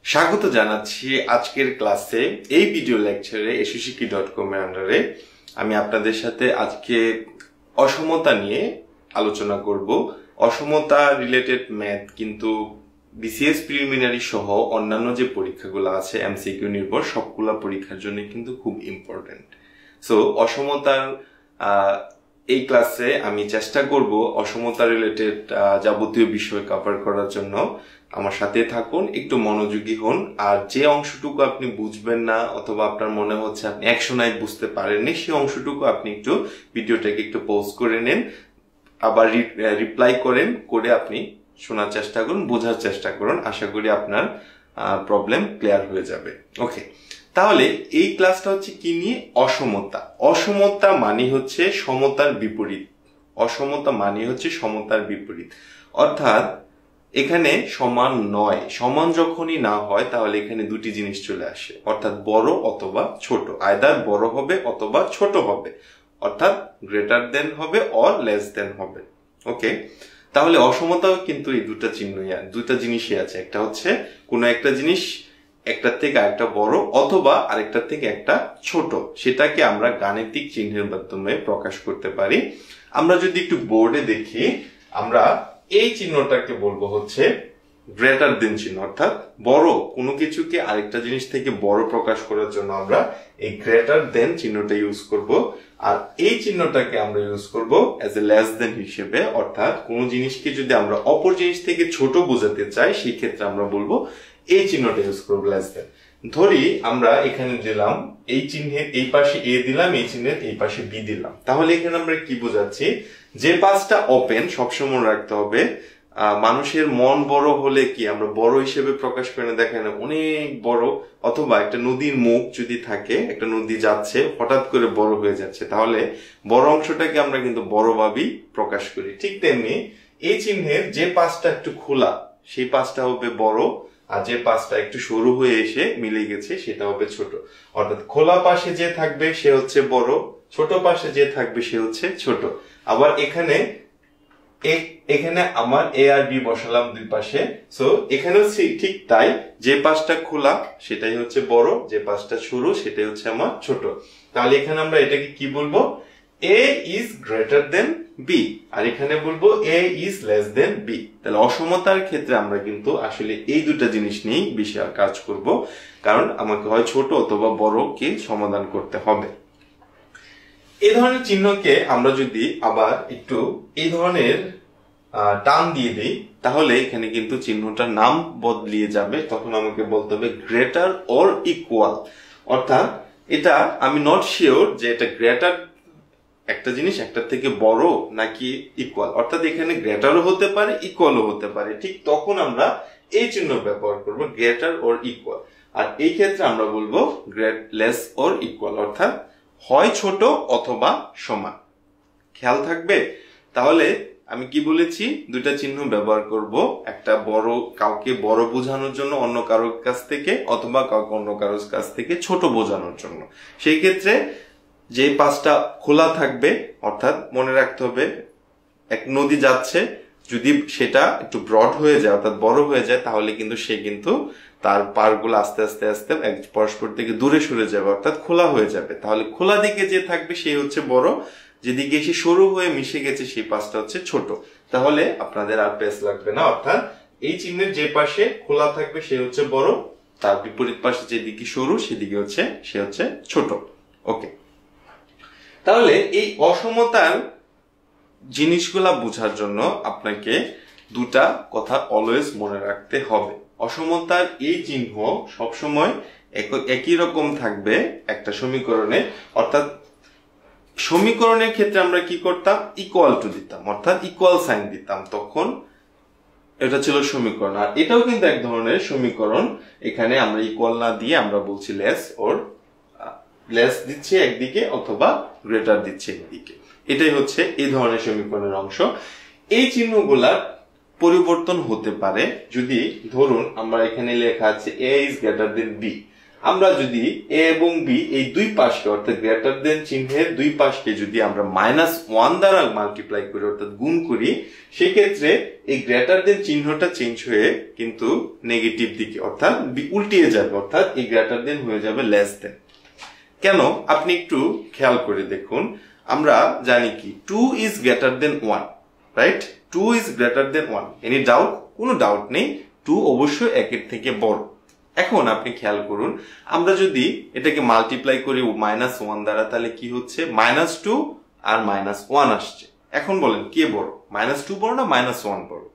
স্বাগত জানাচ্ছি আজকের ক্লাসে। এই ভিডিও লেকচারে এসোশিকি.com এর আন্ডারে আমি আপনাদের সাথে আজকে অসমতা নিয়ে আলোচনা করব। অসমতা রিলেটেড ম্যাথ কিন্তু বিসিএস প্রিলিমিনারি সহ অন্যান্য যে পরীক্ষাগুলো আছে এমসিকিউ নির্ভর সবগুলা পরীক্ষার জন্য কিন্তু খুব ইম্পর্টেন্ট। সো অসমতার এই ক্লাসে আমি চেষ্টা করব অসমতা রিলেটেড যাবতীয় বিষয় কভার করার জন্য। আমার সাথে থাকুন, একটু মনোযোগী হন। আর যে অংশটুকু আপনি বুঝবেন না অথবা আপনার মনে হচ্ছে আপনি একশোনায় বুঝতে পারেননি, সেই অংশটুকু আপনি একটু ভিডিওটাকে একটু পজ করে নেন, আবার রিপ্লাই করে আপনি শোনার চেষ্টা করুন, বোঝার চেষ্টা করুন। আশা করি আপনার প্রবলেম ক্লিয়ার হয়ে যাবে। ওকে, তাহলে এই ক্লাসটা হচ্ছে কি নিয়ে? অসমতা। অসমতা মানে হচ্ছে সমতার বিপরীত। অসমতা মানে হচ্ছে সমতার বিপরীত, অর্থাৎ এখানে সমান নয়। সমান যখনই না হয় তাহলে এখানে দুটি জিনিস চলে আসে, অর্থাৎ বড় অথবা ছোট। আইদার বড় হবে অথবা ছোট হবে, অর্থাৎ গ্রেটার দেন হবে অর লেস দেন হবে। ওকে, তাহলে অসমতাও কিন্তু এই দুটা জিনিসই আছে। একটা হচ্ছে কোনো একটা জিনিস একটার থেকে আরেকটা বড় অথবা আরেকটার থেকে একটা ছোট, সেটাকে আমরা গাণিতিক চিহ্নের মাধ্যমে প্রকাশ করতে পারি। আমরা যদি একটু বোর্ডে দেখি, আমরা এই চিহ্নটাকে বলবো হচ্ছে গ্রেটার দেন চিহ্ন, অর্থাৎ বড় কোনো কিছুকে আরেকটা জিনিস থেকে বড় প্রকাশ করার জন্য আমরা এই গ্রেটার দেন চিহ্নটা ইউজ করব। আর এই চিহ্নটাকে আমরা ইউজ করব অ্যাজ এ লেস দেন হিসেবে, অর্থাৎ কোন জিনিসকে যদি আমরা অপর জিনিস থেকে ছোট বোঝাতে চাই সেই ক্ষেত্রে আমরা বলবো এই চিহ্নটা ইউজ করব, লেস দেন। ধরি আমরা এখানে দিলাম এই চিহ্নের এই পাশে এ দিলাম, এই চিহ্নের এই পাশে বি দিলাম। তাহলে এখানে আমরা কি বোঝাচ্ছি? যে পাশটা ওপেন সবসময় রাখতে হবে। মানুষের মন বড় হলে কি আমরা বড় হিসেবে প্রকাশ করে না, দেখেন অনেক বড়। অথবা একটা নদীর মুখ যদি থাকে, একটা নদী যাচ্ছে হঠাৎ করে বড় হয়ে যাচ্ছে, তাহলে বড় অংশটাকে আমরা কিন্তু বড় ভাবেই প্রকাশ করি। ঠিক তেমনি এই চিহ্নের যে পাশটা একটু খোলা সেই পাশটা হবে বড়, আর যে পাশটা একটু সরু হয়ে এসে মিলে গেছে সেটা হবে ছোট। অর্থাৎ খোলা পাশে যে থাকবে সে হচ্ছে বড়, ছোট পাশে যে থাকবে সে হচ্ছে ছোট। আবার এখানে আমার এ আর বি বসালাম দুই পাশে। সো এখানেও ঠিক তাই, যে পাশটা খোলা সেটাই হচ্ছে বড়, যে পাশটা সরু সেটাই হচ্ছে আমার ছোট। তাহলে এখানে আমরা এটাকে কি বলবো? A is greater than B, আর এখানে বলবো A is less than B. তাহলে অসমতার ক্ষেত্রে আমরা কিন্তু আসলে এই দুটা জিনিস নিয়েই বেশি কাজ করব, কারণ আমাকে হয় ছোট অথবা বড় কে সমাধান করতে হবে। এই ধরনের চিহ্নকে আমরা যদি আবার একটু এই ধরনের টান দিয়ে দিই, তাহলে এখানে কিন্তু চিহ্নটার নাম বদলিয়ে যাবে। তখন আমাকে বলতে হবে গ্রেটার অর ইকুয়াল, অর্থাৎ এটা আমি নট শিওর যে এটা গ্রেটার একটা জিনিস একটার থেকে বড় নাকি ইকুয়াল, অর্থাৎ এখানে গ্রেটারও হতে পারে ইকুয়ালও হতে পারে। ঠিক তখন আমরা এই চিহ্ন ব্যবহার করব, গ্রেটার অর ইকুয়াল। আর এই ক্ষেত্রে আমরা বলবো লেস অর ইকুয়াল, অর্থাৎ হয় ছোট অথবা সমান। খেয়াল থাকবে। তাহলে আমি কি বলেছি? দুইটা চিহ্ন ব্যবহার করব, একটা বড় কাউকে বড় বোঝানোর জন্য অন্য কারোর কাছ থেকে, অথবা কাউকে অন্য কারোর কাছ থেকে ছোট বোঝানোর জন্য। সেই ক্ষেত্রে যে পাশটা খোলা থাকবে, অর্থাৎ মনে রাখতে হবে এক নদী যাচ্ছে, যদি সেটা একটু ব্রড হয়ে যায় অর্থাৎ বড় হয়ে যায়, তাহলে কিন্তু সে কিন্তু তার পাড়গুলো আস্তে আস্তে আস্তে পরস্পর থেকে দূরে সরে যাবে, অর্থাৎ খোলা হয়ে যাবে। তাহলে খোলা দিকে যে থাকবে সে হচ্ছে বড়, যেদিকে এসে সরু হয়ে মিশে গেছে সেই পাশটা হচ্ছে ছোট। তাহলে আপনাদের আর পেস লাগবে না, অর্থাৎ এই চিহ্নের যে পাশে খোলা থাকবে সে হচ্ছে বড়, তার বিপরীত পাশে যেদিকে সরু সেদিকে হচ্ছে সে হচ্ছে ছোট। ওকে, তাহলে এই অসমতার জিনিসগুলা বোঝার জন্য আপনাকে দুটা কথা অলওয়েজ মনে রাখতে হবে। অসমতার এই চিহ্ন সবসময় একই রকম থাকবে একটা সমীকরণে, অর্থাৎ সমীকরণের ক্ষেত্রে আমরা কি করতাম? ইকুয়াল টু দিতাম, অর্থাৎ ইকুয়াল সাইন দিতাম, তখন এটা ছিল সমীকরণ। আর এটাও কিন্তু এক ধরনের সমীকরণ। এখানে আমরা ইকুয়াল না দিয়ে আমরা বলছি লেস অর লেস দিচ্ছে একদিকে অথবা গ্রেটার দিচ্ছে একদিকে। এটাই হচ্ছে এই ধরনের সমীকরণের অংশ। এই চিহ্নগুলার পরিবর্তন হতে পারে। যদি ধরুন আমরা এখানে লেখা আছে A is greater than B, আমরা যদি এ এবং বি এই দুই পাশকে অর্থাৎ গ্রেটার দেন চিহ্নের দুই পাশকে যদি আমরা -1 দ্বারা মাল্টিপ্লাই করি অর্থাৎ গুণ করি, সেক্ষেত্রে এই গ্রেটার দেন চিহ্নটা চেঞ্জ হয়ে কিন্তু নেগেটিভ দিকে অর্থাৎ উল্টিয়ে যাবে, অর্থাৎ এই গ্রেটার দেন হয়ে যাবে লেস দেন। কেন আপনি একটু খেয়াল করে দেখুন, আমরা জানি কি 2 is greater than 1, right? 2 is greater than 1। Any doubt? কোনো ডাউট নেই, 2 অবশ্যই 1 এর থেকে বড়। এখন আপনি খেয়াল করুন, আমরা যদি এটাকে মাল্টিপ্লাই করি -1 দ্বারা, তাহলে কি হচ্ছে? -2 আর -1 আসছে। এখন বলেন কে বড়? -2 বড় না -1 বড়?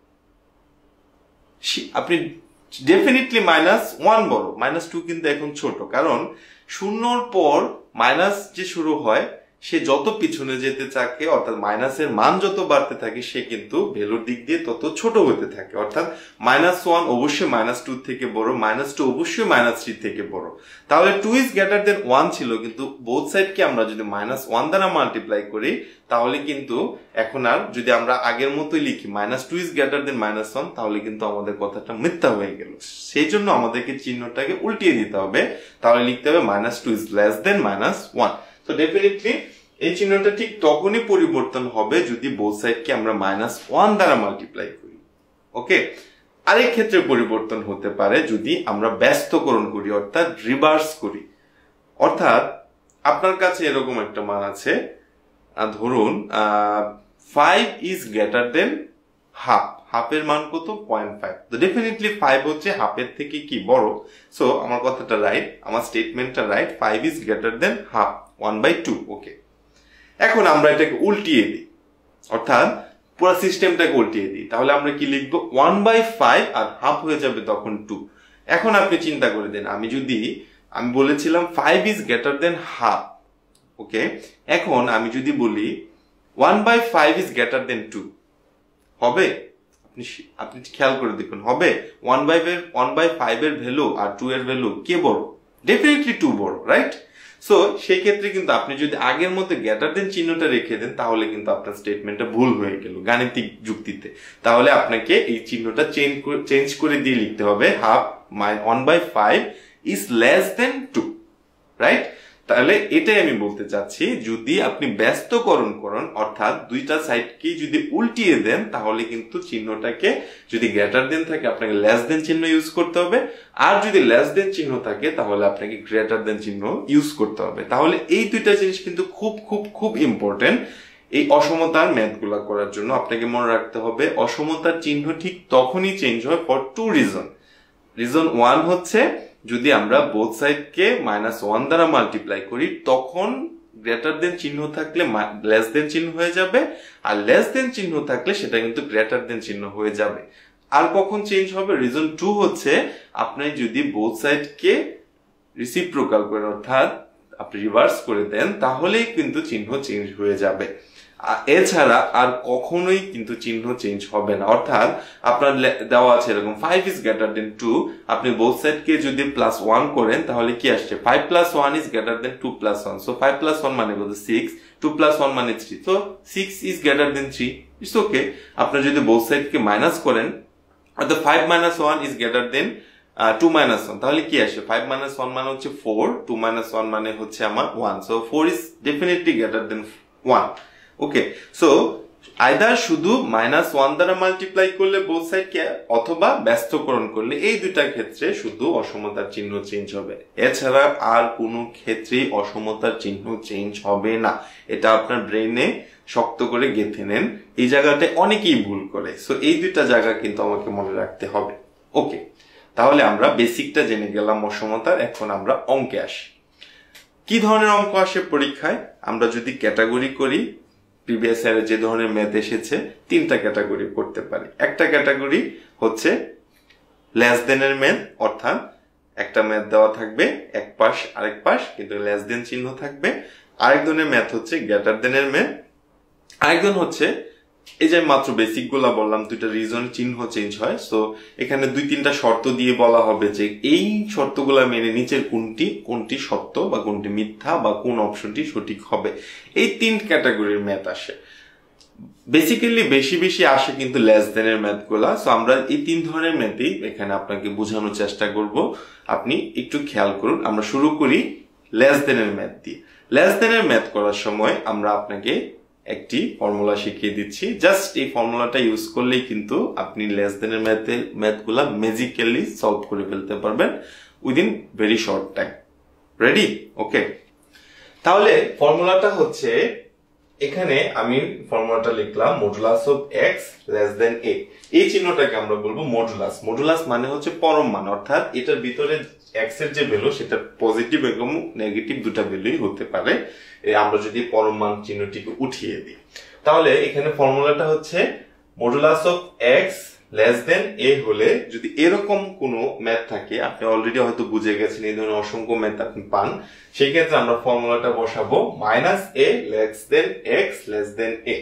আপনি ডেফিনেটলি -1 বড়। -2 কিন্তু এখন ছোট, কারণ শূন্যর পর মাইনাস যে শুরু হয়, সে যত পিছনে যেতে থাকে অর্থাৎ মাইনাসের মান যত বাড়তে থাকে, সে কিন্তু ভ্যালুর দিক দিয়ে তত ছোট হতে থাকে। অর্থাৎ -1 অবশ্যই -2 থেকে বড়, -2 অবশ্যই -3 থেকে বড়। তাহলে 2 ইজ গ্রেটার দেন 1 ছিল, কিন্তু বোথ সাইডকে আমরা যদি -1 দ্বারা মাল্টিপ্লাই করি, তাহলে কিন্তু এখন আর যদি আমরা আগের মতোই লিখি -2 ইজ গ্রেটার দেন -1, তাহলে কিন্তু আমাদের কথাটা মিথ্যা হয়ে গেল। সেই জন্য আমাদেরকে চিহ্নটাকে উল্টিয়ে দিতে হবে, তাহলে লিখতে হবে -2 ইজ লেস দেন -1। তো ডেফিনেটলি এই চিহ্নটা ঠিক তখনই পরিবর্তন হবে যদি বোথ সাইডকে আমরা -1 দ্বারা মাল্টিপ্লাই করি। ওকে, আরেক ক্ষেত্রে পরিবর্তন হতে পারে যদি আমরা ব্যস্তকরণ করি অর্থাৎ রিভার্স করি। অর্থাৎ আপনার কাছে এরকম একটা মান আছে, ধরুন 5 ইজ গ্রেটার দেন হাফ। হাফের মান কত? 0.5। তো ডেফিনেটলি 5 হচ্ছে হাফের থেকে কি বড়। সো আমার কথাটা রাইট, আমার স্টেটমেন্টটা right, 5 is greater than half, 1/2। Okay, এখন আমরা এটাকে উল্টিয়ে দিই, অর্থাৎ পুরো সিস্টেমটাকে উল্টিয়ে দিই। তাহলে আমরা কি লিখবো? 1/5 আর হাফ হয়ে যাবে তখন 2। এখন আপনি চিন্তা করে দেন, আমি বলেছিলাম 5 is greater than half. Okay, এখন আমি যদি বলি 1/5 ইজ গ্রেটার দেন 2, হবে? আপনি খেয়াল করে দেখুন, হবে? 1/5 এর ভ্যালু আর 2 এর ভ্যালু কে বড়? ডেফিনেটলি 2 বড়, রাইট? সো সেই ক্ষেত্রে কিন্তু আপনি যদি আগের মধ্যে গ্রেটার দেন চিহ্নটা রেখে দেন, তাহলে কিন্তু আপনার স্টেটমেন্টটা ভুল হয়ে গেল গাণিতিক যুক্তিতে। তাহলে আপনাকে এই চিহ্নটা চেঞ্জ করে দিয়ে লিখতে হবে half 1/5 is less than 2, right? তাহলে এটাই আমি বলতে চাচ্ছি, যদি আপনি ব্যস্তকরণ করেন অর্থাৎ দুইটা সাইডকে যদি উল্টিয়ে দেন, তাহলে কিন্তু চিহ্নটাকে যদি গ্রেটার দেন থাকে আপনাকে লেস দেন চিহ্ন ইউজ করতে হবে, আর যদি লেস দেন চিহ্ন থাকে তাহলে আপনাকে গ্রেটার দেন চিহ্ন ইউজ করতে হবে। তাহলে এই দুইটা জিনিস কিন্তু খুব খুব খুব ইম্পর্টেন্ট এই অসমতার ম্যাথগুলা করার জন্য। আপনাকে মনে রাখতে হবে অসমতার চিহ্ন ঠিক তখনই চেঞ্জ হয় ফর 2 রিজন। রিজন 1 হচ্ছে যদি আমরা বোথ সাইডকে -1 দ্বারা মাল্টিপ্লাই করি, তখন গ্রেটার দেন চিহ্ন থাকলে লেস দেন চিহ্ন হয়ে যাবে, আর লেস দেন চিহ্ন থাকলে সেটা কিন্তু গ্রেটার দেন চিহ্ন হয়ে যাবে। আর কখন চেঞ্জ হবে? রিজন 2 হচ্ছে আপনি যদি বোথ সাইডকে রেসিপ্রোকাল করেন অর্থাৎ আপনি রিভার্স করে দেন, তাহলেই কিন্তু চিহ্ন চেঞ্জ হয়ে যাবে। এছাড়া আর কখনোই কিন্তু চিহ্ন চেঞ্জ হবে না। অর্থাৎ আপনার দেওয়া আছে এরকম 5 ইজ গ্রেটার দেন 2, আপনি বোথ সাইডকে যদি +1 করেন তাহলে কি আসছে? 5 + 1 ইজ গ্রেটার দেন 2 + 1। সো 5 + 1 মানে কত? 6, 2 + 1 মানে 3। So 6 is greater than 3। It's okay. আপনি যদি বোথ সাইডকে মাইনাস করেন অর্থাৎ 5 - 1 ইজ গ্রেটার দেন 2 - 1, তাহলে কি আসে? 5 - 1 মানে হচ্ছে 4, 2 - 1 মানে হচ্ছে আমার 1। So 4 is definitely greater than 1। Okay, so either শুধু -1 দ্বারা মাল্টিপ্লাই করলে বোথ সাইডকে, অথবা ব্যস্তকরণ করলে, এই দুইটা ক্ষেত্রে শুধু অসমতার চিহ্ন চেঞ্জ হবে। এছাড়া আর কোনো ক্ষেত্রেই অসমতার চিহ্ন চেঞ্জ হবে না। এটা আপনার ব্রেইনে শক্ত করে গেঁথে নেন, এই জায়গাটায় অনেকেই ভুল করে। সো এই দুইটা জায়গা কিন্তু আমাকে মনে রাখতে হবে। ওকে, তাহলে আমরা বেসিকটা জেনে গেলাম অসমতার। এখন আমরা অঙ্কে আসি। কি ধরনের অঙ্ক আসে পরীক্ষায়? আমরা যদি ক্যাটাগরি করি, প্রিভিয়াস ইয়ারে যে ধরনের ম্যাথ এসেছে, 3টা ক্যাটাগরি করতে পারি। একটা ক্যাটাগরি হচ্ছে লেস দেনের ম্যাথ, অর্থাৎ একটা ম্যাথ দেওয়া থাকবে এক পাশ আরেক পাশ কিন্তু লেস দেন চিহ্ন থাকবে। আরেক ধরনের ম্যাথ হচ্ছে গ্রেটার দেনের ম্যাথ। আরেকজন হচ্ছে এই যে মাত্র বেসিক গুলা বললাম, দুইটা রিজন চিহ্ন চেঞ্জ হয়। সো এখানে 2-3টা শর্ত দিয়ে বলা হবে যে এই শর্তগুলা মেনে নিচের কোনটি সত্য বা কোনটি মিথ্যা বা কোন অপশনটি সঠিক হবে। এই 3 ক্যাটাগরির ম্যাথ আসে। বেসিক্যালি বেশি বেশি আসে কিন্তু লেস দেন এর ম্যাথ গুলা। সো আমরা এই 3 ধরনের ম্যাথই এখানে আপনাকে বোঝানোর চেষ্টা করব, আপনি একটু খেয়াল করুন। আমরা শুরু করি লেস দেন এর ম্যাথ দিয়ে। লেস দেন এর ম্যাথ করার সময় আমরা আপনাকে একটি ফর্মুলা শিখিয়ে দিচ্ছি, জাস্ট এই ফর্মুলাটা ইউজ করলেই কিন্তু আপনি লেস দেন এর ম্যাথগুলা ম্যাজিক্যালি সলভ করে ফেলতে পারবেন within very short time. Ready? Okay, তাহলে ফর্মুলাটা হচ্ছে, এখানে আমি ফর্মুলাটা লিখলাম modulus of x less than a. এই চিহ্নটাকে আমরা বলবো মডুলাস। মডুলাস মানে হচ্ছে পরম মান, অর্থাৎ এটার ভিতরে এক্স এর যে ভ্যালু সেটা পজিটিভ এবং নেগেটিভ দুটা ভ্যালুই হতে পারে আমরা যদি পরম মান চিহ্নটিকে উঠিয়ে দিই। তাহলে এখানে ফর্মুলাটা হচ্ছে modulus of x less than a হলে, যদি এরকম কোন ম্যাথ থাকে, আপনি অলরেডি হয়তো বুঝে গেছেন এই ধরনের অসংখ্য ম্যাথ আপনি পান, সেই ক্ষেত্রে আমরা ফর্মুলাটা বসাবো minus a less than x less than a.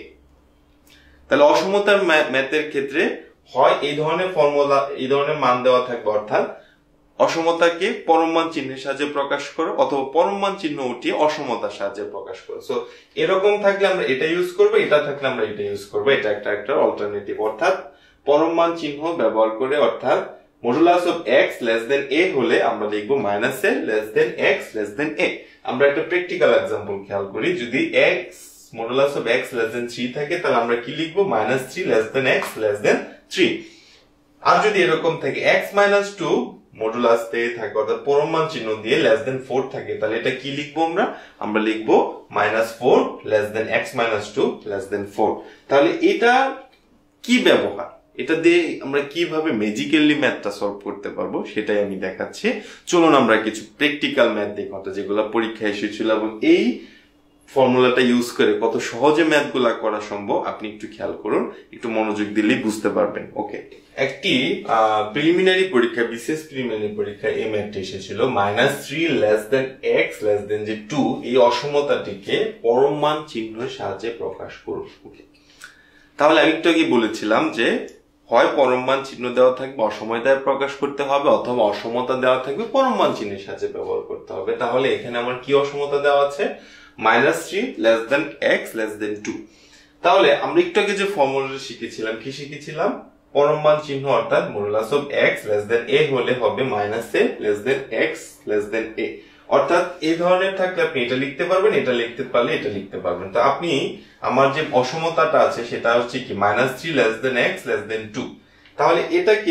তাহলে অসমতার ম্যাথের ক্ষেত্রে হয় এই ধরনের ফর্মুলা, এই ধরনের মান দেওয়া থাকবে, অর্থাৎ অসমতাকে পরম মান চিহ্নের সাহায্যে প্রকাশ করো, অথবা পরম মান চিহ্ন উঠিয়ে অসমতার সাহায্যে প্রকাশ করো। সো এরকম থাকলে আমরা এটা ইউজ করবো, এটা থাকলে আমরা এটা ইউজ করবো। এটা একটা অল্টারনেটিভ, অর্থাৎ পরম মান চিহ্ন ব্যবহার করে, অর্থাৎ modulus of x less than a হলে আমরা লিখবো minus a less than x less than a. আমরা একটা প্র্যাকটিক্যাল এক্সাম্পল খেয়াল করি। যদি x modulus of x less than 3 থাকে, তাহলে আমরা কি লিখবো? Minus 3 less than x less than 3। আর যদি এরকম থাকে এক্স মাইনাস 2 মডুলাস দিয়ে থাকে, অর্থাৎ পরম মান চিহ্ন দিয়ে লেস দেন 4 থাকে, তাহলে এটা কি লিখবো? আমরা লিখবো minus 4 less than x minus 2 less than 4। তাহলে এটা কি ব্যবহার, এটা দিয়ে আমরা কিভাবে ম্যাজিক্যালি ম্যাথটা সলভ করতে পারবো সেটাই আমি দেখাচ্ছি। চলুন আমরা কিছু প্র্যাকটিক্যাল ম্যাথ দেখি, যেগুলো পরীক্ষায় এসেছিল, এবং এই ফর্মুলাটা ইউজ করে কত সহজে ম্যাথগুলা করা সম্ভব আপনি একটু খেয়াল করুন, একটু মনোযোগ দিলেই বুঝতে পারবেন। ওকে, একটি প্রিলিমিনারি পরীক্ষা, বিশেষ প্রিলিমিনারি পরীক্ষা এই ম্যাথটি এসেছিল minus 3 less than x less than যে 2, এই অসমতাটিকে পরম মান চিহ্নের সাহায্যে প্রকাশ করুন। ওকে, তাহলে আমি একটু আগে বলেছিলাম যে হয় পরম মান চিহ্ন দেওয়া থাকবে অসময় দ্বারা প্রকাশ করতে হবে, অথবা অসমতা দেওয়া থাকবে পরম মান চিহ্নের সাহায্যে ব্যবহার করতে হবে। তাহলে এখানে আমার কি অসমতা দেওয়া আছে? Minus 3 less than x less than 2। তাহলে আমরা একটু আগে যে ফর্মুলাটা শিখেছিলাম, কি শিখেছিলাম? পরম মান চিহ্ন, অর্থাৎ modulus of x less than a হলে হবে minus a less than x less than a. অর্থাৎ এই ধরনের থাকলে আপনি এটা লিখতে পারবেন, এটা লিখতে পারলে এটা লিখতে পারবেন। তো আপনি আমার যে অসমতাটা আছে সেটা হচ্ছে কি? Minus 3 less than x less than 2। তাহলে এটাকে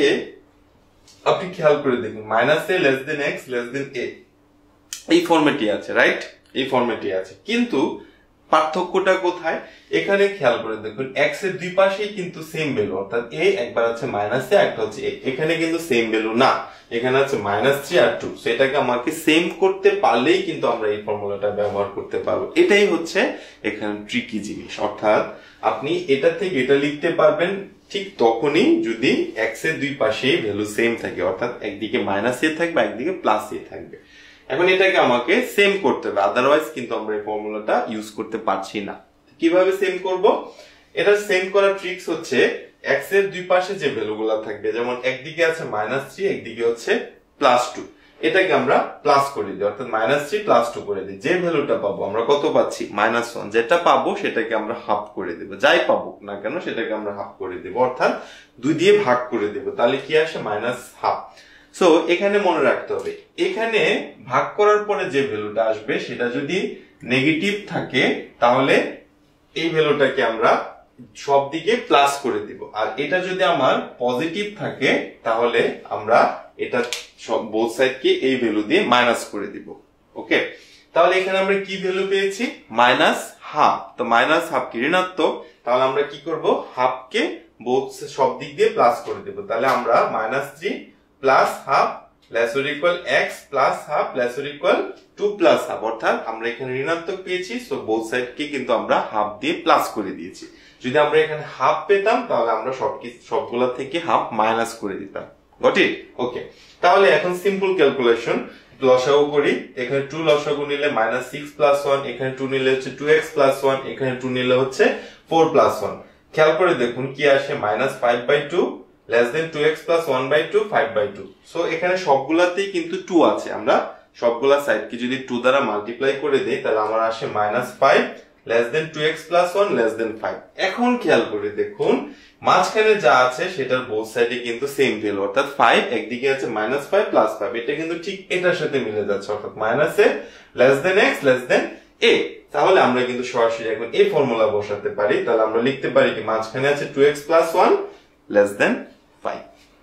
আপনি খেয়াল করে দেখুন, minus a less than x less than a এই ফরম্যাটই আছে, রাইট? এই ফরম্যাটই আছে, কিন্তু পার্থক্যটা কোথায়? এখানে খেয়াল করে দেখুন, এক্স এর দুই পাশেই কিন্তু সেম ভ্যালু, অর্থাৎ এ একবার আছে মাইনাস এ, একটা হচ্ছে এ। এখানে কিন্তু সেম ভ্যালু না, এখানে আছে মাইনাস 3 আর 2। সো এটাকে আমাকে সেম করতে পারলেই কিন্তু আমরা এই ফর্মুলাটা ব্যবহার করতে পারবো। এটাই হচ্ছে এখানে ট্রিকি জিনিস, অর্থাৎ আপনি এটা থেকে এটা লিখতে পারবেন ঠিক তখনই যদি এক্স এর দুই পাশেই ভ্যালু সেম থাকে, অর্থাৎ একদিকে মাইনাস এ থাকবে একদিকে প্লাস এ থাকবে। এখন এটাকে আমাকে সেম করতে হবে, আদারওয়াইজ কিন্তু আমরা এই ফর্মুলাটা ইউজ করতে পারছি না। কিভাবে সেম করব? এটা সেম করার ট্রিক্স হচ্ছে এক্স এর দুই পাশে যে ভ্যালুগুলো থাকবে, যেমন একদিকে আছে মাইনাস 3, একদিকে হচ্ছে প্লাস 2, এটাকে আমরা প্লাস করে দিই, অর্থাৎ মাইনাস 3 প্লাস 2 করে দিই। যে ভ্যালুটা পাবো আমরা কত পাচ্ছি? মাইনাস 1। যেটা পাবো সেটাকে আমরা হাফ করে দেবো, যাই পাবো না কেন সেটাকে আমরা হাফ করে দেবো, অর্থাৎ 2 দিয়ে ভাগ করে দেবো। তাহলে কি আসে? Minus half. সো এখানে মনে রাখতে হবে, এখানে ভাগ করার পরে যে ভ্যালুটা আসবে সেটা যদি নেগেটিভ থাকে তাহলে এই ভ্যালুটাকে আমরা সব দিকে প্লাস করে দিব, আর এটা যদি আমার পজিটিভ থাকে তাহলে আমরা এটা সব বোথ সাইডকে এই ভ্যালু দিয়ে মাইনাস করে দিব। ওকে, তাহলে এখানে আমরা কি ভ্যালু পেয়েছি? Minus half. তো মাইনাস হাফ কি ঋণাত্মক, তাহলে আমরা কি করব? হাফকে সব দিক দিয়ে প্লাস করে দেব। তাহলে আমরা minus 3 plus half less or equal x plus half less or equal 2 plus half, অর্থাৎ আমরা এখানে ঋণাত্মক পেয়েছি, সো বোথ সাইডকে কিন্তু আমরা হাফ দিয়ে প্লাস করে দিয়েছি। যদি আমরা এখানে হাফ পেতাম তাহলে আমরা সবগুলা থেকে হাফ মাইনাস করে দিতাম। Got it? ওকে, তাহলে এখন সিম্পল ক্যালকুলেশন, লসাগু করি। এখানে 2 লসাগু নিলে মাইনাস 6 প্লাস 1, এখানে 2 নিলে হচ্ছে 2x প্লাস 1, এখানে 2 নিলে হচ্ছে 4 প্লাস 1। খেয়াল করে দেখুন কি আসে? Minus 5/2 less than 2x plus 1/2 5/2। So এখানে সবগুলাতেই কিন্তু 2 আছে, আমরা সবগুলা সাইডকে যদি 2 দ্বারা মাল্টিপ্লাই করে দেই তাহলে আমার আসে minus 5 less than 2x plus 1 less than 5। এখন খেয়াল করে দেখুন মাঝখানে যা আছে সেটার বোথ সাইডে কিন্তু সেম ভ্যালু, অর্থাৎ 5 একদিকে আছে -5 প্লাস 5, এটা কিন্তু ঠিক এটার সাথে মিলে যাচ্ছে, অর্থাৎ -a less than x less than a। তাহলে আমরা কিন্তু সরাসরি এখন এই ফর্মুলা বসাতে পারি। তাহলে আমরা লিখতে পারি কি মাঝখানে আছে 2x plus 1 less than 5।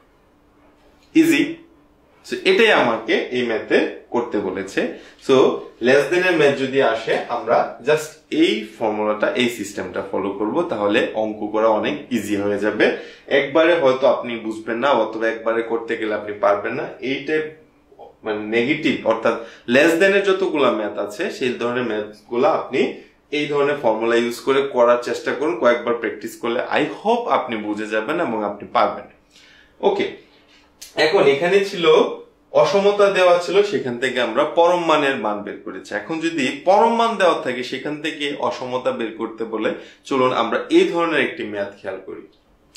Easy. So এটাই আমাকে এই ম্যাথে করতে বলেছে। সো লেস দেন এর ম্যাথ যদি আসে আমরা জাস্ট এই ফর্মুলাটা, এই সিস্টেমটা ফলো করব, তাহলে অঙ্ক করা অনেক ইজি হয়ে যাবে। একবারে হয়তো আপনি বুঝবেন না, অথবা একবারে করতে গেলে আপনি পারবেন না। এই টাইপ মানে নেগেটিভ অর্থাৎ লেস দেন এর যতগুলা ম্যাথ আছে সেই ধরনের ম্যাথ গুলা আপনি এই ধরনের ফর্মুলা ইউজ করে করার চেষ্টা করুন। কয়েকবার প্র্যাকটিস করলে আই হোপ আপনি বুঝে যাবেন এবং আপনি পারবেন। ওকে, এখন এখানে ছিল অসমতা দেওয়া ছিল, সেখান থেকে আমরা পরম মানের মান বের করেছি। এখন যদি পরম মান দেওয়া থাকে সেখান থেকে অসমতা বের করতে বলে, চলুন আমরা এই ধরনের একটি ম্যাথ খেয়াল করি।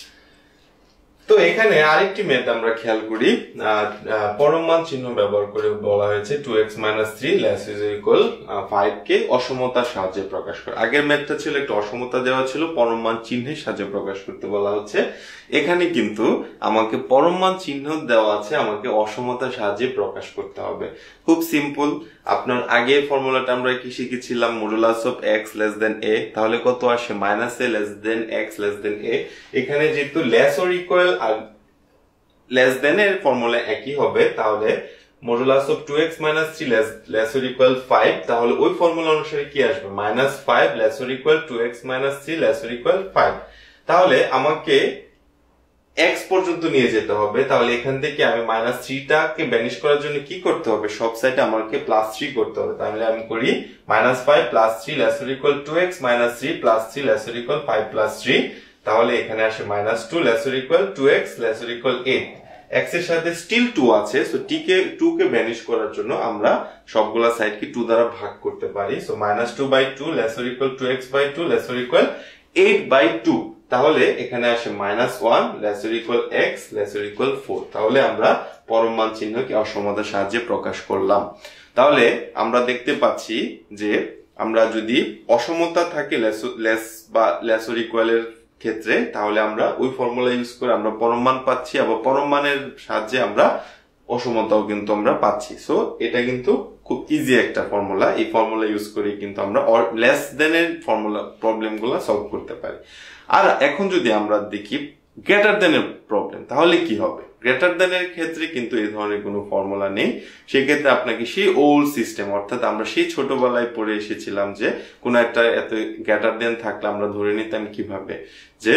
তো এখানে আরেকটি ম্যাথ আমরা খেয়াল করি, পরম মান চিহ্ন ব্যবহার করে বলা হয়েছে 2x - 3 লেস ইজ ইকুয়াল 5 কে অসমতার সাহায্যে প্রকাশ করে। আগের ম্যাথটা ছিল একটা অসমতা দেওয়া ছিল, পরম মান চিহ্নের সাহায্যে প্রকাশ করতে বলা হচ্ছে। এখানে কিন্তু আমাকে পরম মান চিহ্ন দেওয়া আছে, আমাকে অসমতার সাহায্যে প্রকাশ করতে হবে। খুব সিম্পল। আপনার আগে ফর্মুলাটা আমরা কি শিখেছিলাম, modulus of x less than a, তাহলে কত আসে -a less than x less than a। এখানে যেহেতু লেস অর ইকুয়াল আর লেস দেন এর ফর্মুলা একই হবে, তাহলে modulus of 2x - 3 less or equal 5, তাহলে ওই ফর্মুলা অনুসারে কি আসবে -5 less or equal 2x - 3 less or equal 5। তাহলে আমাকে x পর্যন্ত নিয়ে যেতে হবে। তাহলে এখান থেকে আমি -3 টাকে ব্যানিশ করার জন্য কি করতে হবে, সব সাইডে আমাকে +3 করতে হবে। তাহলে আমি করি -5 + 3 less or equal 2x - 3 + 3 less or equal 5 + 3। তাহলে এখানে আসে -2 less or equal 2x less or equal 8। x এর সাথে স্টিল 2 আছে, সো 2 কে ব্যানিশ করার জন্য আমরা সবগুলা সাইডকে 2 দ্বারা ভাগ করতে পারি। So -2/2 less or equal 2x/2 less or equal 8/2। তাহলে এখানে আসে -1 less or equal x less or equal 4। তাহলে আমরা পরম মান চিহ্নকে অসমতার সাহায্যে প্রকাশ করলাম। তাহলে আমরা দেখতে পাচ্ছি যে আমরা যদি অসমতা থাকে লেস বা লেস অর ইকুয়াল এর ক্ষেত্রে, তাহলে আমরা ওই ফর্মুলা ইউজ করে আমরা পরম মান পাচ্ছি, আবার পরম মানের সাহায্যে আমরা অসমতাও কিন্তু আমরা পাচ্ছি। সো এটা কিন্তু খুব ইজি একটা ফর্মুলা। এই ফর্মুলা ইউজ করে কিন্তু আমরা লেস দেন এর ফর্মুলা প্রবলেম গুলা সলভ করতে পারি। আর এখন যদি আমরা দেখি গ্রেটার দেন এর প্রবলেম, তাহলে কি হবে? গ্রেটার দেন এর ক্ষেত্রে কিন্তু এই ধরনের কোনো ফর্মুলা নেই। সেক্ষেত্রে আপনাকে সেই ওল্ড সিস্টেম, অর্থাৎ আমরা সেই ছোটবেলায় পড়ে এসেছিলাম যে কোন একটা এত গ্রেটার দেন থাকলে আমরা ধরে নিতাম কিভাবে যে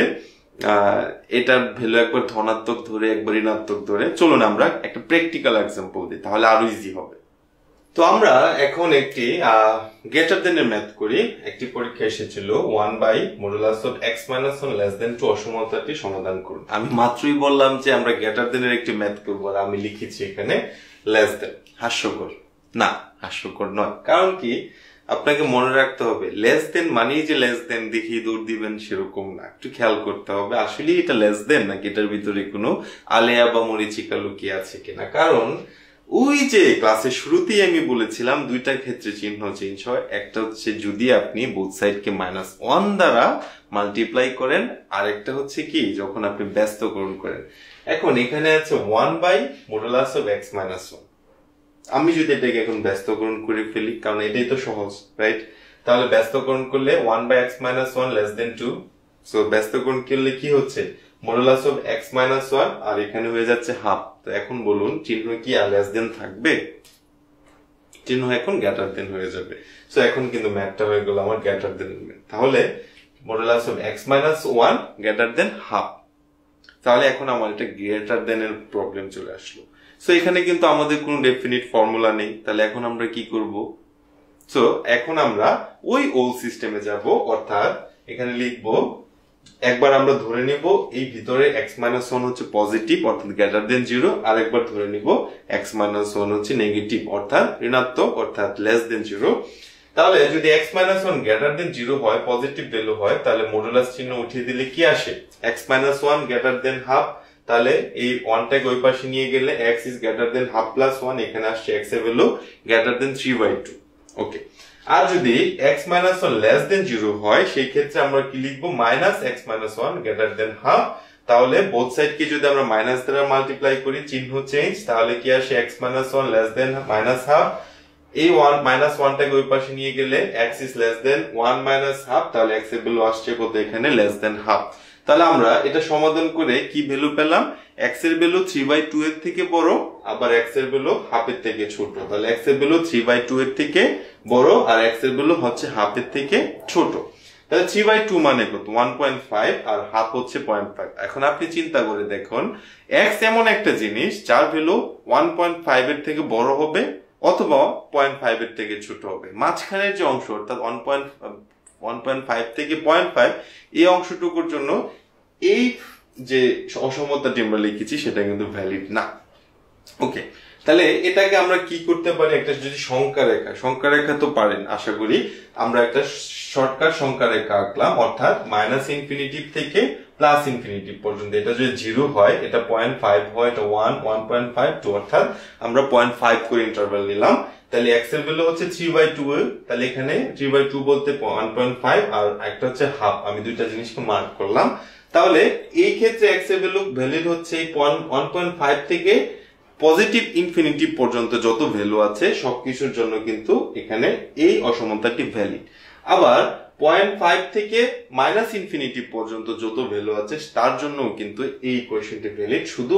এটার ভ্যালু একবার ধনাত্মক ধরে একবার ঋণাত্মক ধরে। চলুন আমরা একটা প্র্যাকটিক্যাল এক্সাম্পল দিই, তাহলে আরো ইজি হবে। তো আমরা এখন একটি গ্রেটার দেন এর ম্যাথ করি। একটি পরীক্ষা এসেছিল modulus of x - 1 less than 2 অসমতাটি সমাধান করুন। আমি মাত্রই বললাম যে আমরা গ্রেটার দেন এর একটি ম্যাথ করব, আর আমি লিখেছি এখানে লেস দেন। হাস্যকর না, হাস্যকর নয়। কারণ কি, আপনাকে মনে রাখতে হবে লেস দেন মানেই যে লেস দেন দেখি দৌড় দিবেন সেরকম না। একটু খেয়াল করতে হবে আসলে এটা লেস দেন নাকি এটার ভিতরে কোনো আলেয়া বা মরিচিকা লুকিয়ে আছে কিনা। কারণ ওই যে ক্লাসের শুরুতেই আমি বলেছিলাম দুইটা ক্ষেত্রে চিহ্ন চেঞ্জ হয়। একটা হচ্ছে যদি আপনি বোথ সাইডকে -1 দ্বারা মাল্টিপ্লাই করেন, আর একটা হচ্ছে কি যখন আপনি ব্যস্তকরণ করেন। এখন এখানে আছে 1/মডুলাস অফ x - 1। আমি যদি এটাকে এখন ব্যস্তকরণ করে ফেলি, কারণ এটাই তো সহজ, রাইট? তাহলে ব্যস্তকরণ করলে 1/x - 1 লেস দেন 2। সো ব্যস্তকরণ করলে কি হচ্ছে, মডুলাস অফ x - 1 আর এখানে হয়ে যাচ্ছে হাফ। তো এখন বলুন চিহ্ন কি আর লেস দেন থাকবে? চিহ্ন এখন গ্রেটার দেন হয়ে যাবে। সো এখন কিন্তু ম্যাথটা হয়ে গেল আমার গ্রেটার দেন। তাহলে modulus of x - 1 greater than half. তাহলে এখন আমার এটা গ্রেটার দেন এর প্রবলেম চলে আসলো। সো এখানে কিন্তু আমাদের কোনো ডেফিনিট ফর্মুলা নেই। তাহলে এখন আমরা কি করব? সো এখন আমরা ওই ওল্ড সিস্টেমে যাব, অর্থাৎ এখানে লিখব, একবার আমরা ধরে নিব এই ভিতরে x - 1 হচ্ছে পজিটিভ অর্থাৎ গ্রেটার দেন 0, আর একবার ধরে নিব x - 1 হচ্ছে নেগেটিভ অর্থাৎ ঋণাত্মক অর্থাৎ লেস দেন 0। তাহলে যদি x - 1 গ্রেটার দেন 0 হয়, পজিটিভ ভ্যালু হয়, তাহলে মডুলাস চিহ্ন উঠিয়ে দিলে কি আসে, x - 1 গ্রেটার দেন হাফ। তাহলে এই 1টাকে ওই পাশে নিয়ে গেলে x is greater than half plus 1, এখানে আসছে x এর ভ্যালু গ্রেটার দেন 3/2। ওকে, আর যদি x minus one less than 0 হয় সেই ক্ষেত্রে আমরা কি লিখবো minus x minus one greater than half. তাহলে বোথ সাইড কে যদি আমরা মাইনাস দ্বারা মাল্টিপ্লাই করি চিহ্ন চেঞ্জ, তাহলে কি আসে x minus one less than minus half. এই মাইনাস ওয়ানটাকে ওই পাশে নিয়ে গেলে x is less than 1 minus half, তাহলে x এর ভ্যালু আসছে কত এখানে লেস দেন হাফ। তাহলে আমরা এটা সমাধান করে কি ভ্যালু পেলাম, x এর ভ্যালু 3/2 এর থেকে বড়, আবার x এর ভ্যালু হাফ এর থেকে ছোট। তাহলে x এর ভ্যালু 3/2 এর থেকে বড় আর x এর ভ্যালু হচ্ছে হাফ এর থেকে ছোট। তাহলে 3/2 মানে কত 1.5 আর হাফ হচ্ছে 0.5। এখন আপনি চিন্তা করে দেখুন x এমন একটা জিনিস যার ভ্যালু 1.5 এর থেকে বড় হবে অথবা 0.5 এর থেকে ছোট হবে। মাঝখানের যে অংশ অর্থাৎ 1.5 থেকে 0.5 এই অংশটুকুর জন্য এই যে অসমতাটি আমরা লিখেছি সেটা কিন্তু ভ্যালিড না। ওকে, তাহলে এটাকে আমরা কি করতে পারি, একটা যদি সংখ্যা রেখা তো পারেন আশা করি, আমরা একটা শর্টকাট সংখ্যা রেখা আঁকলাম, অর্থাৎ মাইনাস ইনফিনিটি থেকে প্লাস ইনফিনিটি পর্যন্ত। এটা যদি 0 হয়, এটা 0.5 হয়, এটা 1, 1.5, 2, অর্থাৎ আমরা 0.5 করে ইন্টারভ্যাল নিলাম। তাহলে x এর ভ্যালু হচ্ছে 3/2, তাহলে এখানে 3/2 বলতে 1.5 আর একটা হচ্ছে হাফ, আমি দুইটা জিনিসকে মার্ক করলাম। তাহলে এই ক্ষেত্রে x এর ভ্যালু হচ্ছে 1.5 থেকে পজিটিভ ইনফিনিটি পর্যন্ত যত ভ্যালু আছে সবকিছুর জন্য কিন্তু এখানে এই অসমতাটি ভ্যালিড। আবার 0.5 থেকে মাইনাস ইনফিনিটি পর্যন্ত যত ভ্যালু আছে তার জন্য কিন্তু এই ইকুয়েশনটি ভ্যালিড। শুধু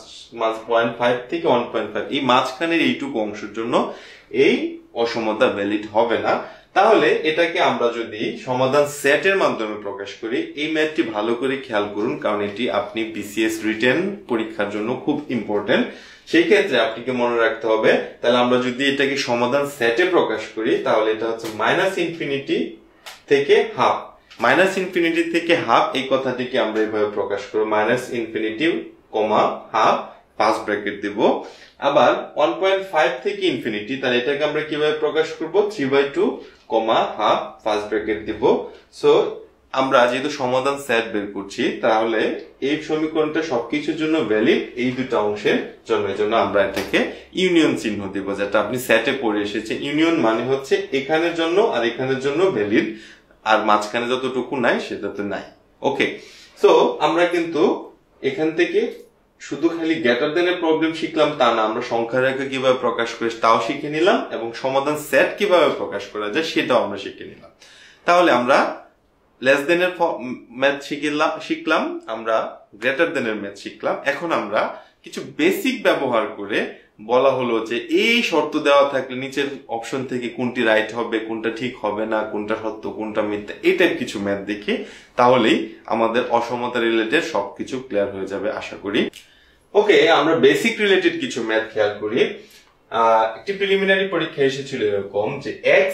0.5 থেকে 1.5 এই মাঝখানের এইটুকু অংশের জন্য এই অসমতা ভ্যালিড হবে না। তাহলে এটাকে আমরা যদি সমাধান সেটের মাধ্যমে প্রকাশ করি, এই ম্যাথটি ভালো করে খেয়াল করুন, কারণ এটি আপনি বিসিএস রিটেন পরীক্ষার জন্য খুব ইম্পর্টেন্ট। সেই ক্ষেত্রে আপনাকে মনে রাখতে হবে, তাহলে আমরা যদি এটাকে সমাধান সেটে প্রকাশ করি তাহলে এটা হচ্ছে মাইনাস ইনফিনিটি থেকে হাফ। মাইনাস ইনফিনিটি থেকে হাফ এই কথাটিকে আমরা এইভাবে প্রকাশ করব, minus infinity comma half first bracket দেব। আবার 1.5 থেকে ইনফিনিটি, তাহলে এটাকে আমরা কিভাবে প্রকাশ করব, 3/2 কমা হাফ ফার্স্ট ব্র্যাকেট দিব। সো আমরা যেহেতু সমাধান সেট বের করছি তাহলে এই সমীকরণটা সবকিছুর জন্য ভ্যালিড এই দুটো অংশের জন্য, এজন্য আমরা এটাকে ইউনিয়ন চিহ্ন দেব, যেটা আপনি সেটে পড়ে এসেছেন। ইউনিয়ন মানে হচ্ছে এখানের জন্য আর এখানের জন্য ভ্যালিড, আর মাঝখানে যতটুকু নাই সেটাতে নাই। ওকে, সো আমরা কিন্তু এখান থেকে শুধু খালি গ্রেটার দেন এর প্রবলেম শিখলাম তা না, আমরা সংখ্যা রেখা কিভাবে প্রকাশ করে তাও শিখে নিলাম এবং সমাধান সেট কিভাবে প্রকাশ করা যায় সেটাও আমরা শিখে নিলাম। তাহলে আমরা লেস দেন এর ম্যাথ শিখলাম, আমরা গ্রেটার দেন এর ম্যাথ শিখলাম। এখন আমরা কিছু বেসিক ব্যবহার করে বলা হলো যে এই শর্ত দেওয়া থাকলে নিচের অপশন থেকে কোনটি রাইট হবে, কোনটা ঠিক হবে না, কোনটা সত্য কোনটা মিথ্যা, এই টাইপ কিছু ম্যাথ দেখি, তাহলেই আমাদের অসমতা রিলেটেড সবকিছু ক্লিয়ার হয়ে যাবে আশা করি। ওকে, আমরা বেসিক রিলেটেড কিছু ম্যাথ খেয়াল করি। একটি প্রিলিমিনারি পরীক্ষা এসেছিল এরকম যে x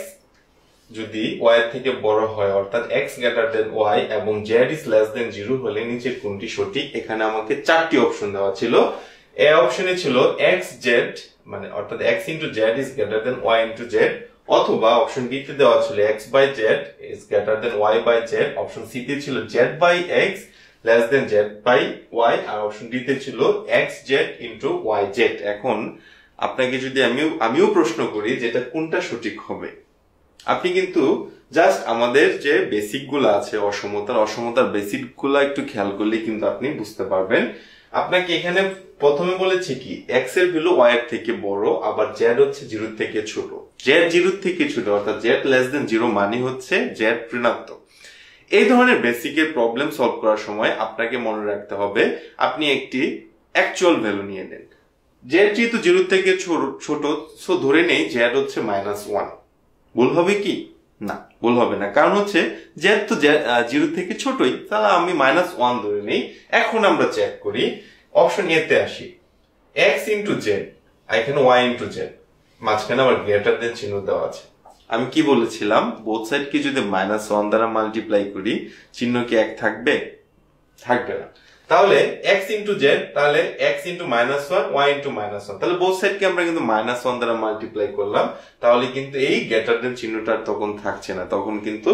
যদি y এর থেকে বড় হয়, অর্থাৎ x গ্রেটার দেন y এবং z ইজ লেস দেন 0 হলে নিচের কোনটি সঠিক। এখানে আমাকে 4টি অপশন দেওয়া ছিল। এ অপশনে ছিল x z মানে অর্থাৎ x into z is greater than y into z, অথবা অপশন বি তে দেওয়া ছিল x by z is greater than y by z, option C তে ছিল z by x less than z by y, আর option D তে ছিল x z into y z। এখন আপনাকে যদি আমিও প্রশ্ন করি যে এটা কোনটা সঠিক হবে, আপনি কিন্তু জাস্ট আমাদের যে বেসিক গুলো আছে অসমতার বেসিক গুলা একটু খেয়াল করলে কিন্তু আপনি বুঝতে পারবেন। আপনাকে এখানে প্রথমে বলেছে কি x এর ভ্যালু y এর থেকে বড়, আবার z হচ্ছে 0 থেকে ছোট। z 0 থেকে ছোট অর্থাৎ z লেস দেন 0 মানে হচ্ছে z ঋণাত্মক। এই ধরনের বেসিকের প্রবলেম সলভ করার সময় আপনাকে মনে রাখতে হবে আপনি একটি অ্যাকচুয়াল ভ্যালু নিয়ে নেন। z যেহেতু 0 থেকে ছোট, সো ধরে নেই z হচ্ছে -1। ভুল হবে কি? না, ভুল হবে না, কারণ হচ্ছে z তো 0 থেকে ছোটই, তাহলে আমি -1 ধরে নেই। এখন আমরা চেক করি, অপশন এ তে আসি, x ইনটু z, এখানে y ইনটু z, মাঝখানে আবার গ্রেটার দেন চিহ্ন দেওয়া আছে। আমি কি বলেছিলাম, বোথ সাইড কে যদি -1 দ্বারা মাল্টিপ্লাই করি চিহ্ন কি এক থাকবে? থাকবে না। তাহলে x ইনটু z, তাহলে x ইনটু -1 y ইনটু -1, তাহলে বোথ সাইড কে আমরা কিন্তু -1 দ্বারা মাল্টিপ্লাই করলাম, তাহলে কিন্তু এই গ্রেটার দেন চিহ্নটা তখন থাকছে না, তখন কিন্তু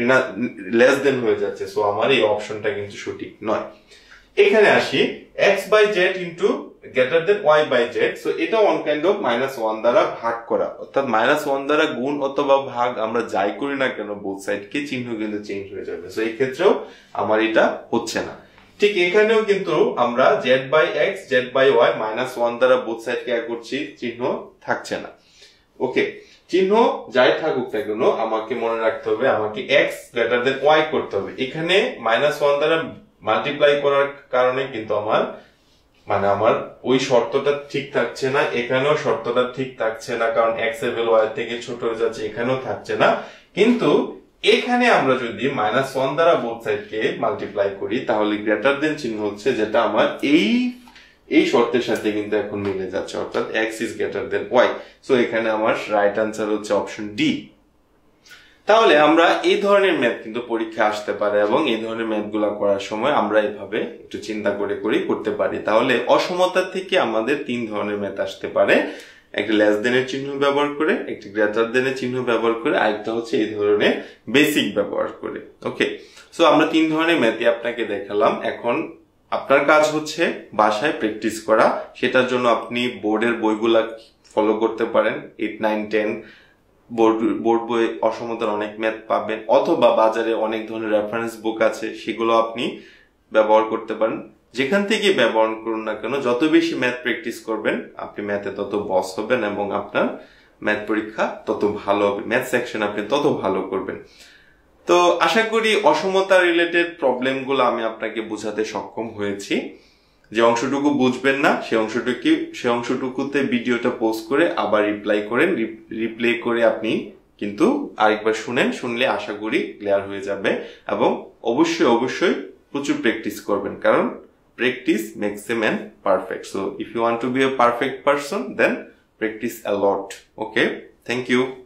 লেস দেন হয়ে যাচ্ছে। সো আমার এই অপশনটা কিন্তু সঠিক নয়। এখানে আসি, x by z into greater than Y by Z, so এটা ওয়ান কাইন্ড অফ -1 দ্বারা ভাগ করা, অর্থাৎ -1 দ্বারা গুণ অথবা ভাগ আমরা যাই করি না কেন বোথ সাইডকে চিহ্ন কিন্তু চেঞ্জ হয়ে যাবে। সো এই ক্ষেত্রেও আমার এটা হচ্ছে না। ঠিক এখানেও কিন্তু আমরা Z by X Z by Y -1 দ্বারা বোথ সাইডকে এক করছি, চিহ্ন থাকছে না। ওকে, চিহ্ন যাই থাকুক না কেন আমাকে মনে রাখতে হবে আমাকে এক্স গ্রেটার দেন ওয়াই করতে হবে। এখানে -1 দ্বারা মাল্টিপ্লাই করার কারণে কিন্তু আমার ওই শর্তটা ঠিক থাকছে না, এখানেও শর্তটা ঠিক থাকছে না, কারণ এক্স এর ভ্যালু ওয়াই থেকে ছোট হয়ে যাচ্ছে, এখানেও থাকছে না। কিন্তু এখানে আমরা যদি -1 দ্বারা বোথ সাইডকে মাল্টিপ্লাই করি তাহলে গ্রেটার দেন চিহ্ন হচ্ছে, যেটা আমার এই শর্তের সাথে কিন্তু এখন মিলে যাচ্ছে, অর্থাৎ X is greater than Y. So এখানে আমার রাইট আনসার হচ্ছে অপশন ডি। তাহলে আমরা এই ধরনের ম্যাথ কিন্তু পরীক্ষা আসতে পারে এবং এই ধরনের ম্যাথ গুলা করার সময় আমরা এভাবে একটু চিন্তা করে করতে পারি। তাহলে অসমতা থেকে আমাদের 3 ধরনের ম্যাথ আসতে পারে, একটা লেস দেন এর চিহ্ন ব্যবহার করে, একটা গ্রেটার দেন এর চিহ্ন ব্যবহার করে, আরেকটা হচ্ছে এই ধরনের বেসিক ব্যবহার করে। ওকে, সো আমরা 3 ধরনের ম্যাথই আপনাকে দেখালাম। এখন আপনার কাজ হচ্ছে বাসায় প্র্যাকটিস করা, সেটার জন্য আপনি বোর্ডের বইগুলা ফলো করতে পারেন। 8, 9, 10 বোর্ড বই অসমতার অনেক ম্যাথ পাবেন, অথবা বাজারে অনেক ধরনের রেফারেন্স বুক আছে, সেগুলো আপনি ব্যবহার করতে পারেন। যেখান থেকে ব্যবহার করুন না কেন, যত বেশি ম্যাথ প্র্যাকটিস করবেন আপনি ম্যাথে তত বস হবেন এবং আপনার ম্যাথ পরীক্ষা তত ভালো হবে, ম্যাথ সেকশন আপনি তত ভালো করবেন। তো আশা করি অসমতা রিলেটেড প্রবলেম গুলো আমি আপনাকে বোঝাতে সক্ষম হয়েছি। যে অংশটুকু বুঝবেন না সে অংশটুকুতে ভিডিওটা পোস্ট করে আবার রিপ্লে করে আপনি কিন্তু আরেকবার শুনলে আশা করি ক্লিয়ার হয়ে যাবে। এবং অবশ্যই প্রচুর প্র্যাকটিস করবেন, কারণ practice makes a man perfect. So if you want to be a perfect person, then practice a lot. Okay, thank you.